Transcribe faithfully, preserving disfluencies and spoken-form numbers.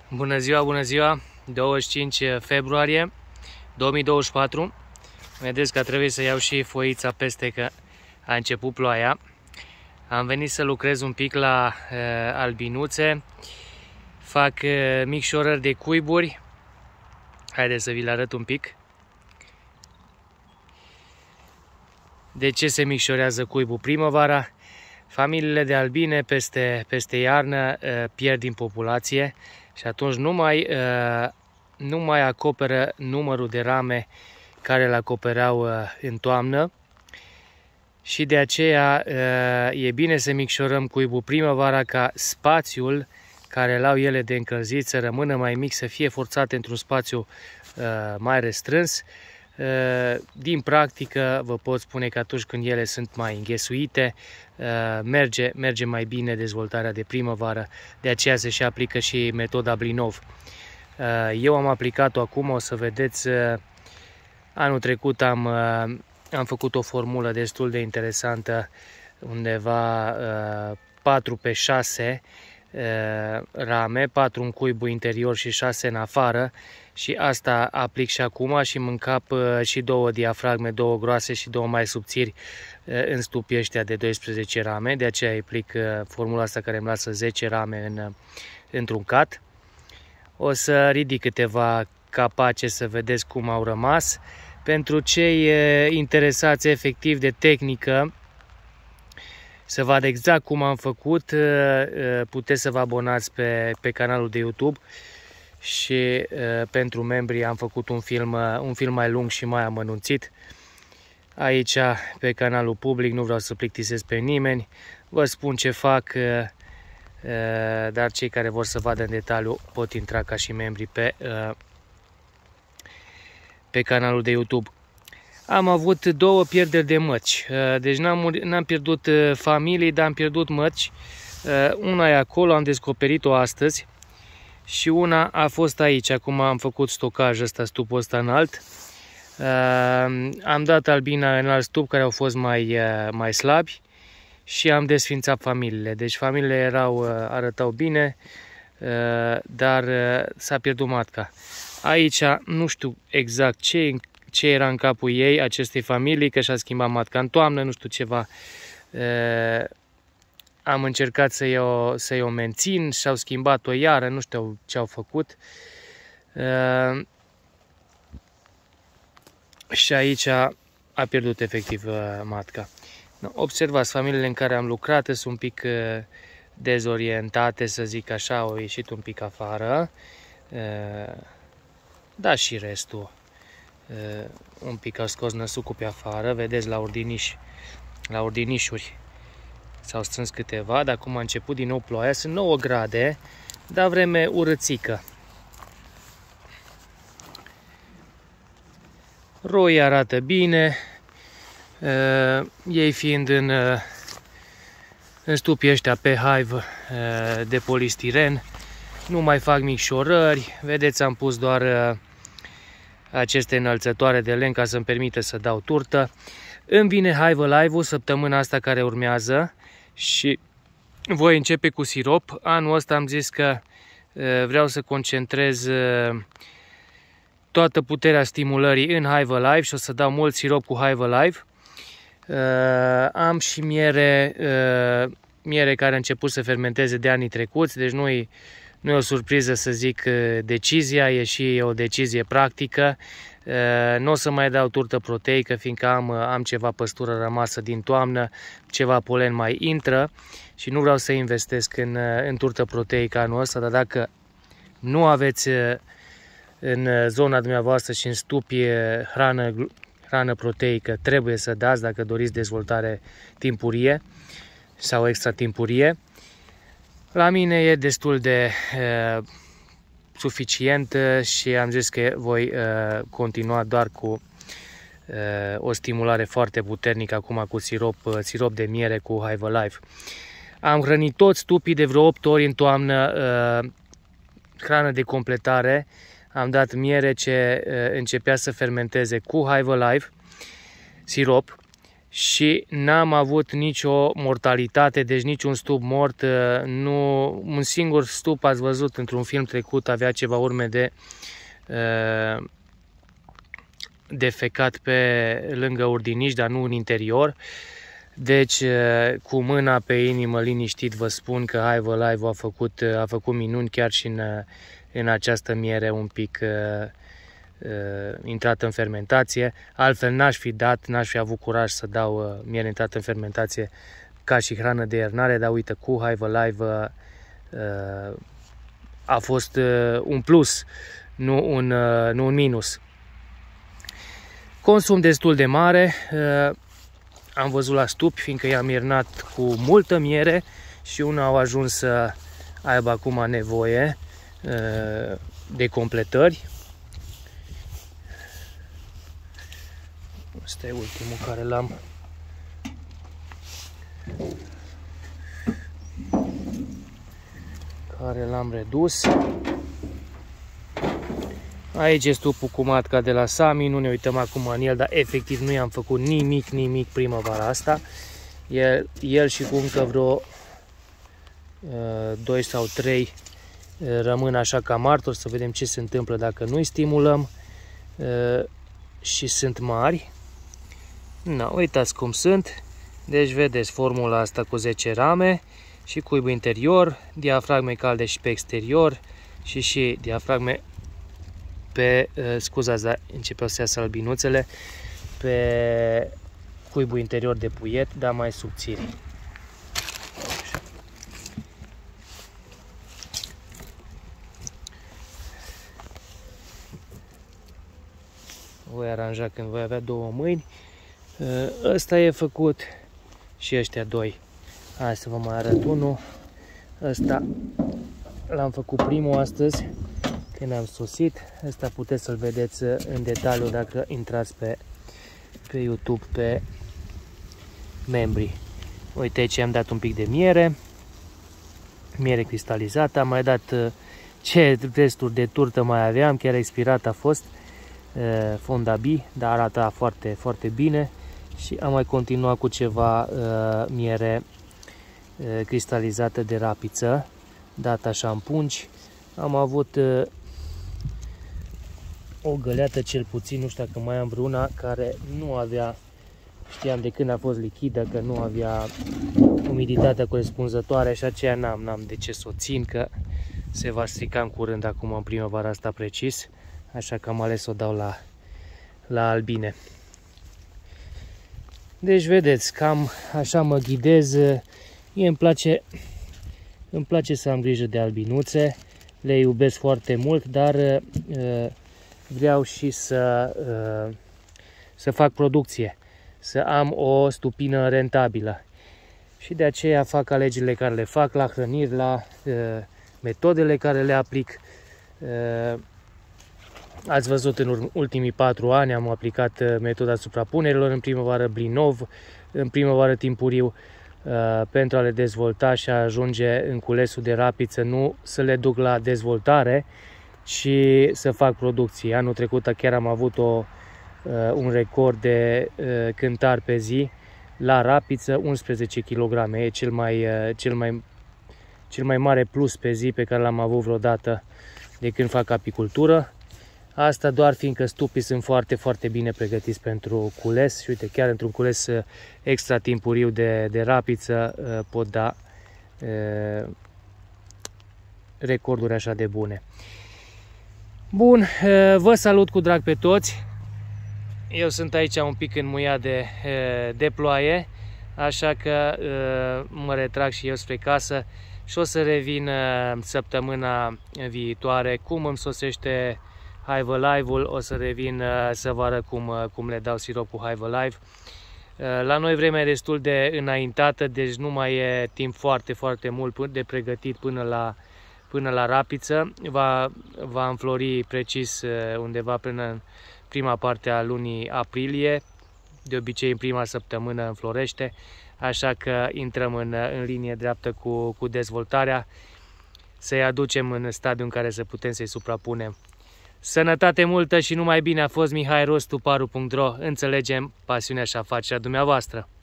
Bună ziua, bună ziua! douăzeci și cinci februarie două mii douăzeci și patru. Vedeți că trebuie să iau și foița peste că a început ploaia. Am venit să lucrez un pic la uh, albinuțe. Fac uh, micșorări de cuiburi. Haideți să vi le arăt un pic. De ce se micșorează cuibul primăvara? Familiile de albine peste, peste iarnă uh, pierd din populație și atunci nu mai, uh, nu mai acoperă numărul de rame care le acopereau uh, în toamnă. Și de aceea uh, e bine să micșorăm cuibul primăvara ca spațiul care l-au ele de încălzit să rămână mai mic, să fie forțat într-un spațiu uh, mai restrâns. Din practică vă pot spune că atunci când ele sunt mai înghesuite, merge, merge mai bine dezvoltarea de primăvară, de aceea se și aplică și metoda Blinov. Eu am aplicat-o acum, o să vedeți, anul trecut am, am făcut o formulă destul de interesantă, undeva patru pe șase rame, patru în cuibul interior și șase în afară. Și asta aplic și acum și mă încap și două diafragme, două groase și două mai subțiri în stupii ăștia de doisprezece rame. De aceea aplic formula asta care îmi lasă zece rame în, într-un cat. O să ridic câteva capace să vedeți cum au rămas. Pentru cei interesați efectiv de tehnică, să vadă exact cum am făcut, puteți să vă abonați pe, pe canalul de YouTube. Și uh, pentru membrii am făcut un film, uh, un film mai lung și mai amănunțit. Aici, pe canalul public, nu vreau să plictisesc pe nimeni. Vă spun ce fac, uh, uh, dar cei care vor să vadă în detaliu pot intra ca și membri pe, uh, pe canalul de YouTube. Am avut două pierderi de măci. Uh, deci n-am pierdut uh, familii, dar am pierdut măci. Uh, una e acolo, am descoperit-o astăzi. Și una a fost aici, acum am făcut stocaj ăsta, stupul ăsta înalt. Uh, am dat albina în alt stup care au fost mai, uh, mai slabi și am desfințat familiile. Deci familiile erau, uh, arătau bine, uh, dar uh, s-a pierdut matca. Aici nu știu exact ce, ce era în capul ei, acestei familii, că și-a schimbat matca în toamnă, nu știu ceva. Uh, Am încercat să-i o, să-i o mențin și au schimbat-o iară, nu știu ce au făcut. Uh, și aici a pierdut efectiv uh, matca. Observați, familiile în care am lucrat sunt un pic uh, dezorientate, să zic așa, au ieșit un pic afară. Uh, da, și restul. Uh, un pic au scos năsucul pe afară, vedeți la ordiniș, la ordinișuri. S-au strâns câteva, dar acum a început din nou ploaia. Sunt nouă grade, dar vreme urățică. Roii arată bine, uh, ei fiind în, uh, în stupii ăștia pe hive uh, de polistiren. Nu mai fac micșorări, vedeți, am pus doar uh, aceste înălțătoare de lemn ca să-mi permită să dau turtă. Îmi vine Hive Alive-ul săptămâna asta care urmează. Și voi începe cu sirop. Anul ăsta am zis că uh, vreau să concentrez uh, toată puterea stimulării în Hive Alive și o să dau mult sirop cu Hive Alive. Uh, am și miere, uh, miere care a început să fermenteze de anii trecuți, deci nu e, nu e o surpriză să zic uh, decizia, e și o decizie practică. Uh, nu o să mai dau turtă proteică, fiindcă am, uh, am ceva păstură rămasă din toamnă, ceva polen mai intră și nu vreau să investesc în, uh, în turtă proteică anul ăsta, dar dacă nu aveți uh, în zona dumneavoastră și în stupi hrană, hrană proteică, trebuie să dați dacă doriți dezvoltare timpurie sau extra timpurie. La mine e destul de uh, suficient și am zis că voi uh, continua doar cu uh, o stimulare foarte puternică acum cu sirop, uh, sirop de miere cu Hive Alive. Am hrănit toți stupii de vreo opt ori în toamnă, uh, hrană de completare. Am dat miere ce uh, începea să fermenteze cu Hive Alive, sirop. și n-am avut nicio mortalitate, deci niciun stup mort. Nu, un singur stup, ați văzut într-un film trecut, avea ceva urme de uh, defecat pe lângă urdiniș, dar nu în interior. Deci, cu mâna pe inimă, liniștit, vă spun că Hive Alive a făcut, a făcut minuni chiar și în, în această miere un pic uh, uh, intrată în fermentație. Altfel n-aș fi dat, n-aș fi avut curaj să dau uh, miere intrată în fermentație ca și hrană de iernare, dar uite, cu Hive Alive uh, uh, a fost uh, un plus, nu un, uh, nu un minus. Consum destul de mare. Uh, Am văzut la stupi, fiindcă i-am iernat cu multă miere și una au ajuns să aibă acum nevoie uh, de completări. Ăsta e ultimul care l-am care l-am redus. Aici e stupul cu matca de la Sami, nu ne uităm acum în el, dar efectiv nu i-am făcut nimic, nimic primăvara asta. El, el și cu încă vreo uh, doi sau trei uh, rămân așa ca martori, să vedem ce se întâmplă dacă nu-i stimulăm. Uh, și sunt mari. Na, uitați cum sunt. Deci vedeți formula asta cu zece rame și cuibul interior, diafragme calde și pe exterior și și diafragme pe, uh, scuzați, dar începeau să iasă albinuțele, pe cuibul interior de puiet, dar mai subțiri. Voi aranja când voi avea două mâini. Uh, ăsta e făcut și ăștia doi. Hai să vă mai arăt unul. Ăsta l-am făcut primul astăzi, când am sosit. Ăsta puteți să-l vedeți în detaliu dacă intrați pe, pe YouTube, pe membri. Uite, aici am dat un pic de miere, miere cristalizată, am mai dat ce resturi de turtă mai aveam, chiar expirat a fost, Fondabi, dar arată foarte, foarte bine și am mai continuat cu ceva uh, miere uh, cristalizată de rapiță, dat așa în pungi. Am avut uh, o găleată cel puțin, nu știu dacă mai am vreuna, care nu avea, știam de când a fost lichidă, că nu avea umiditatea corespunzătoare și aceea n-am, n-am de ce să o țin, că se va strica în curând acum în primăvara asta precis, așa că am ales să o dau la, la albine. Deci vedeți, cam așa mă ghidez. Mie îmi place, îmi place să am grijă de albinuțe, le iubesc foarte mult, dar uh, vreau și să, uh, să fac producție, să am o stupină rentabilă. Și de aceea fac alegerile care le fac, la hrăniri, la uh, metodele care le aplic. Uh, ați văzut în ultimii patru ani am aplicat uh, metoda suprapunerilor, în primăvară blinov, în primăvară timpuriu, uh, pentru a le dezvolta și a ajunge în culesul de rapiță, nu să le duc la dezvoltare, ci să fac producție. Anul trecut chiar am avut o, uh, un record de uh, cântar pe zi la rapiță, unsprezece kilograme. E cel mai, uh, cel mai, cel mai mare plus pe zi pe care l-am avut vreodată de când fac apicultură. Asta doar fiindcă stupii sunt foarte, foarte bine pregătiți pentru cules și uite, chiar într-un cules extra timpuriu de, de rapiță pot da uh, recorduri așa de bune. Bun, uh, vă salut cu drag pe toți. Eu sunt aici un pic înmuiat de, uh, de ploaie, așa că uh, mă retrag și eu spre casă și o să revin uh, săptămâna viitoare cum îmi sosește Hive Alive-ul, o să revin uh, să vă arăt cum, uh, cum le dau sirop cu Hive Alive. Uh, la noi vremea e destul de înaintată, deci nu mai e timp foarte, foarte mult de pregătit până la, până la rapiță. Va, va înflori precis uh, undeva până în prima parte a lunii aprilie, de obicei în prima săptămână înflorește, așa că intrăm în, în linie dreaptă cu, cu dezvoltarea, să-i aducem în stadiul în care să putem să-i suprapunem Sănătate multă și numai bine. A fost Mihai Rostu, paru punct ro. Înțelegem pasiunea și afacerea dumneavoastră.